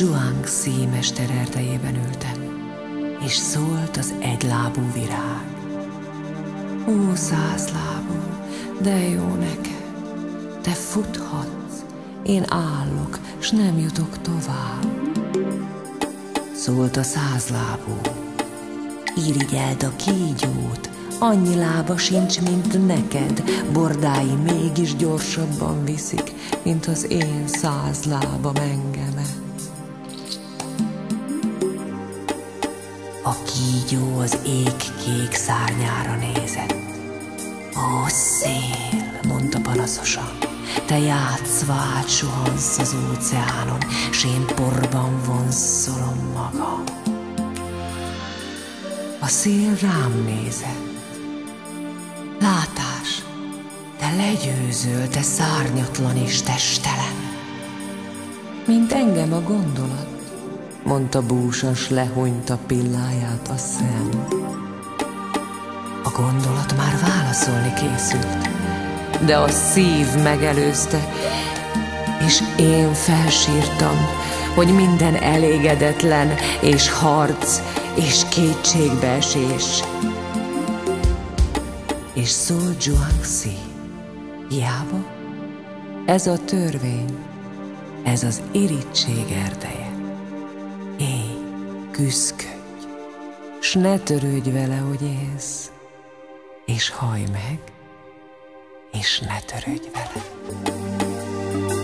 Zhuangzi mester erdejében ültem, és szólt az egylábú virág. Ó, százlábú, de jó neked, te futhatsz, én állok, s nem jutok tovább. Szólt a százlábú, irigyeld a kígyót, annyi lába sincs, mint neked, bordái mégis gyorsabban viszik, mint az én 100 lábam engemet. A kígyó az ég kék szárnyára nézett. Ó, szél, mondta panaszosan, te játszva átsuhansz az óceánon, s én porban vonszolom magam. A szél rám nézett. Látás, te legyőzöl, te szárnyatlan és testelen, mint engem a gondolat, mondta búsan, s lehunyta pilláját a szem. A gondolat már válaszolni készült, de a szív megelőzte, és én felsírtam, hogy minden elégedetlen, és harc, és kétségbeesés. És szólt Zhuangzi, hiába? Ez a törvény, ez az irigység erdeje. Élj, küszködj, s ne törődj vele, hogy élsz, és hallj meg, és ne törődj vele.